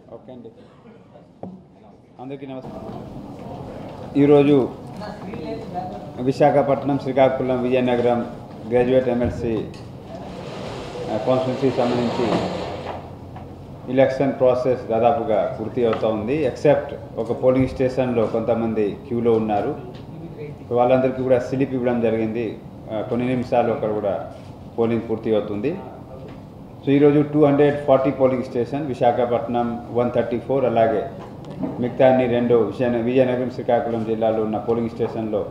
Okay అండి, అందరికీ నమస్కారం. ఈరోజు విశాఖపట్నం, శ్రీకాకుళం, విజయనగరం గ్రాడ్యుయేట్ ఎమ్మెల్సీ కాన్స్టిట్యున్సీకి సంబంధించి ఎలక్షన్ ప్రాసెస్ దాదాపుగా పూర్తి అవుతూ ఉంది. ఎక్సెప్ట్ ఒక పోలింగ్ స్టేషన్లో కొంతమంది క్యూలో ఉన్నారు. వాళ్ళందరికీ కూడా స్లిప్ ఇవ్వడం జరిగింది. కొన్ని నిమిషాలు అక్కడ కూడా పోలింగ్ పూర్తి అవుతుంది. సో ఈరోజు 240 పోలింగ్ స్టేషన్, విశాఖపట్నం 134, అలాగే మిగతా అన్ని రెండు విజయనగరం, శ్రీకాకుళం జిల్లాలో ఉన్న పోలింగ్ స్టేషన్లో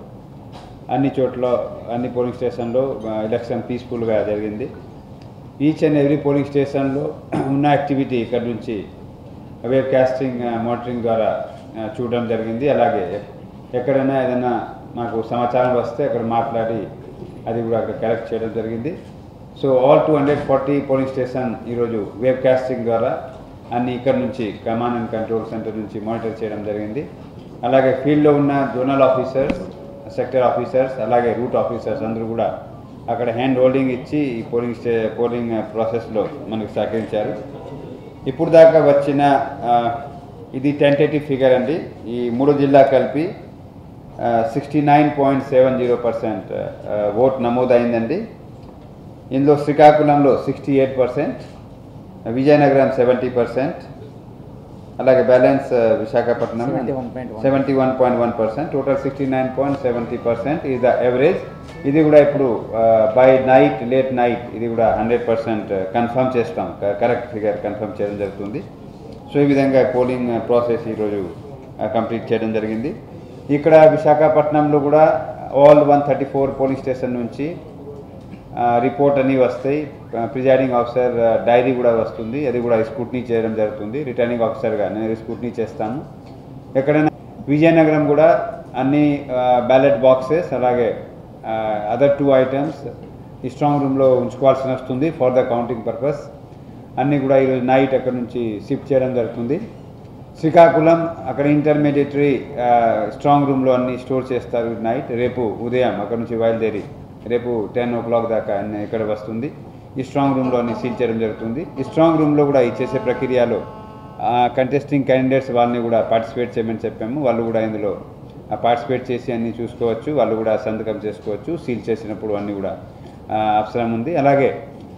అన్ని పోలింగ్ స్టేషన్లో ఎలక్షన్ పీస్ఫుల్గా జరిగింది. ఈచ్ అండ్ ఎవ్రీ పోలింగ్ స్టేషన్లో ఉన్న యాక్టివిటీ ఇక్కడ నుంచి వెబ్ కాస్టింగ్ మానిటరింగ్ ద్వారా చూడడం జరిగింది. అలాగే ఎక్కడైనా ఏదైనా మాకు సమాచారం వస్తే అక్కడ మాట్లాడి అది కూడా అక్కడ కలెక్ట్ చేయడం జరిగింది. సో ఆల్ 240 పోలింగ్ స్టేషన్ ఈరోజు వెబ్ కాస్టింగ్ ద్వారా అన్ని ఇక్కడ నుంచి కమాండ్ అండ్ కంట్రోల్ సెంటర్ నుంచి మానిటర్ చేయడం జరిగింది. అలాగే ఫీల్డ్లో ఉన్న జోనల్ ఆఫీసర్స్, సెక్టర్ ఆఫీసర్స్, అలాగే రూట్ ఆఫీసర్స్ అందరూ కూడా అక్కడ హ్యాండ్ హోల్డింగ్ ఇచ్చి ఈ పోలింగ్ ప్రాసెస్లో మనకు సహకరించారు. ఇప్పుడు దాకా వచ్చిన ఇది టెంటేటివ్ ఫిగర్ అండి. ఈ 3 జిల్లా కలిపి 69.70% ఓట్ నమోదైందండి. ఇందులో శ్రీకాకుళంలో 68%, విజయనగరం 70%, అలాగే balance Visakhapatnam 71.1%, total 69.70% is the average. ఇది కూడా ఇప్పుడు లేట్ నైట్ ఇది కూడా 100% కన్ఫర్మ్ చేస్తాం, కరెక్ట్ ఫిగర్ కన్ఫర్మ్ చేయడం జరుగుతుంది. సో ఈ విధంగా పోలింగ్ ప్రాసెస్ ఈరోజు కంప్లీట్ చేయడం జరిగింది. ఇక్కడ విశాఖపట్నంలో కూడా ఆల్ 134 పోలింగ్ స్టేషన్ నుంచి రిపోర్ట్ అన్నీ వస్తాయి. ప్రిజైడింగ్ ఆఫీసర్ డైరీ కూడా వస్తుంది, అది కూడా స్క్రూటినీ చేయడం జరుగుతుంది. రిటర్నింగ్ ఆఫీసర్గా నేను స్క్రూటినీ చేస్తాను. ఎక్కడైనా విజయనగరం కూడా అన్ని బ్యాలెట్ బాక్సెస్ అలాగే అదర్ 2 ఐటమ్స్ ఈ స్ట్రాంగ్ రూమ్లో ఉంచుకోవాల్సి వస్తుంది ఫర్ ద కౌంటింగ్ పర్పస్. అన్నీ కూడా ఈరోజు నైట్ అక్కడ నుంచి షిఫ్ట్ చేయడం జరుగుతుంది. శ్రీకాకుళం అక్కడ ఇంటర్మీడియటరీ స్ట్రాంగ్ రూమ్లో అన్ని స్టోర్ చేస్తారు నైట్. రేపు ఉదయం అక్కడ నుంచి బయలుదేరి రేపు 10 o'clock దాకా అన్నీ ఇక్కడ వస్తుంది. ఈ స్ట్రాంగ్ రూమ్లో అన్ని సీల్ చేయడం జరుగుతుంది. ఈ స్ట్రాంగ్ రూమ్లో కూడా ఈ చేసే ప్రక్రియలో కంటెస్టింగ్ క్యాండిడేట్స్ వాళ్ళని కూడా పార్టిసిపేట్ చేయమని చెప్పాము. వాళ్ళు కూడా ఇందులో పార్టిసిపేట్ చేసి అన్నీ చూసుకోవచ్చు, వాళ్ళు కూడా సంతకం చేసుకోవచ్చు. సీల్ చేసినప్పుడు అన్నీ కూడా అవసరం ఉంది. అలాగే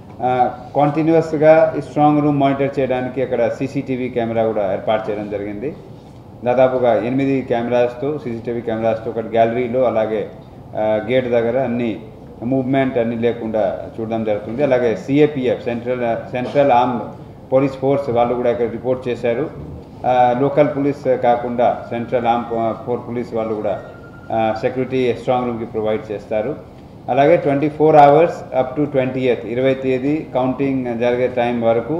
కంటిన్యూస్గా ఈ స్ట్రాంగ్ రూమ్ మానిటర్ చేయడానికి అక్కడ సీసీటీవీ కెమెరా కూడా ఏర్పాటు చేయడం జరిగింది. దాదాపుగా 8 కెమెరాస్తో, సీసీటీవీ కెమెరాస్తో ఒకటి గ్యాలరీలో, అలాగే గేట్ దగ్గర అన్ని మూవ్మెంట్ అన్నీ లేకుండా చూడడం జరుగుతుంది. అలాగే CAPF central armed police force వాళ్ళు కూడా ఇక్కడ రిపోర్ట్ చేశారు. లోకల్ పోలీస్ కాకుండా సెంట్రల్ ఆర్మ్ పోలీస్ వాళ్ళు కూడా సెక్యూరిటీ స్ట్రాంగ్ రూమ్కి ప్రొవైడ్ చేస్తారు. అలాగే 24 hours అప్ టు 20th 20వ తేదీ కౌంటింగ్ జరిగే టైం వరకు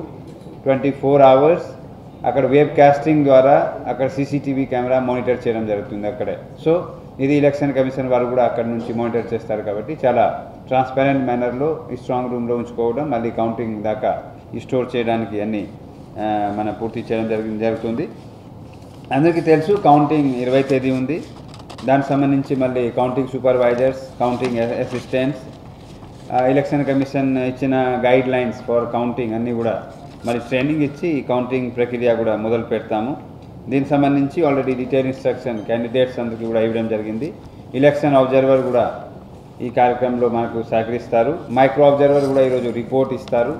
24 hours అక్కడ వెబ్ కాస్టింగ్ ద్వారా అక్కడ సీసీటీవీ కెమెరా మానిటర్ చేయడం జరుగుతుంది అక్కడే. సో ఇది ఎలక్షన్ కమిషన్ వారు కూడా అక్కడ నుంచి మానిటర్ చేస్తారు కాబట్టి చాలా ట్రాన్స్పరెంట్ మేనర్లో ఈ స్ట్రాంగ్ రూమ్లో ఉంచుకోవడం, మళ్ళీ కౌంటింగ్ దాకా ఈ స్టోర్ చేయడానికి అన్నీ మనం పూర్తి చేయడం జరుగుతుంది. అందరికీ తెలుసు కౌంటింగ్ 20వ తేదీ ఉంది. దానికి సంబంధించి మళ్ళీ counting supervisors, counting assistants, election commission ఇచ్చిన గైడ్ లైన్స్ ఫర్ కౌంటింగ్ అన్నీ కూడా మరి ట్రైనింగ్ ఇచ్చి ఈ కౌంటింగ్ ప్రక్రియ కూడా మొదలు పెడతాము. దీనికి సంబంధించి ఆల్రెడీ డీటెయిల్ ఇన్స్ట్రక్షన్ క్యాండిడేట్స్ అందరికీ కూడా ఇవ్వడం జరిగింది. ఎలక్షన్ అబ్జర్వర్ కూడా ఈ కార్యక్రమంలో మనకు సహకరిస్తారు. మైక్రో అబ్జర్వర్ కూడా ఈరోజు రిపోర్ట్ ఇస్తారు.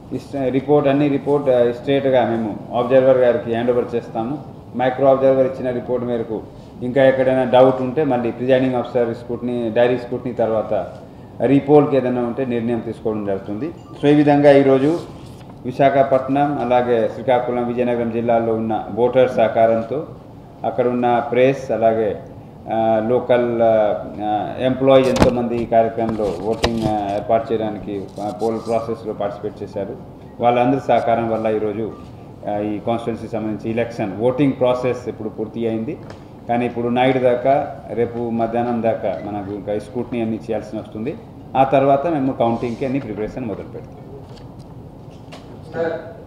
రిపోర్ట్ స్ట్రేట్గా మేము అబ్జర్వర్ గారికి హ్యాండ్ ఓవర్ చేస్తాము. మైక్రో అబ్జర్వర్ ఇచ్చిన రిపోర్ట్ మేరకు ఇంకా ఎక్కడైనా డౌట్ ఉంటే మళ్ళీ ప్రిజైడింగ్ ఆఫీసర్ డైరీ స్క్రూటినీ తర్వాత రీపోల్కి ఏదైనా ఉంటే నిర్ణయం తీసుకోవడం జరుగుతుంది. సో ఈ విధంగా ఈరోజు విశాఖపట్నం అలాగే శ్రీకాకుళం, విజయనగరం జిల్లాల్లో ఉన్న ఓటర్స్ సహకారంతో అక్కడ ఉన్న ప్రెస్ అలాగే లోకల్ ఎంప్లాయీస్ ఎంతోమంది ఈ కార్యక్రమంలో ఓటింగ్ ఏర్పాటు చేయడానికి పోల్ ప్రాసెస్లో పార్టిసిపేట్ చేశారు. వాళ్ళందరి సహకారం వల్ల ఈరోజు ఈ కాన్స్టిట్యున్సీకి సంబంధించి ఎలక్షన్ ఓటింగ్ ప్రాసెస్ ఇప్పుడు పూర్తి అయింది. కానీ ఇప్పుడు నైట్ దాకా, రేపు మధ్యాహ్నం దాకా మనకు ఇంకా స్క్రూటినీ అన్నీ చేయాల్సి వస్తుంది. ఆ తర్వాత మేము కౌంటింగ్కి అన్ని ప్రిపరేషన్ మొదలు పెడతాం.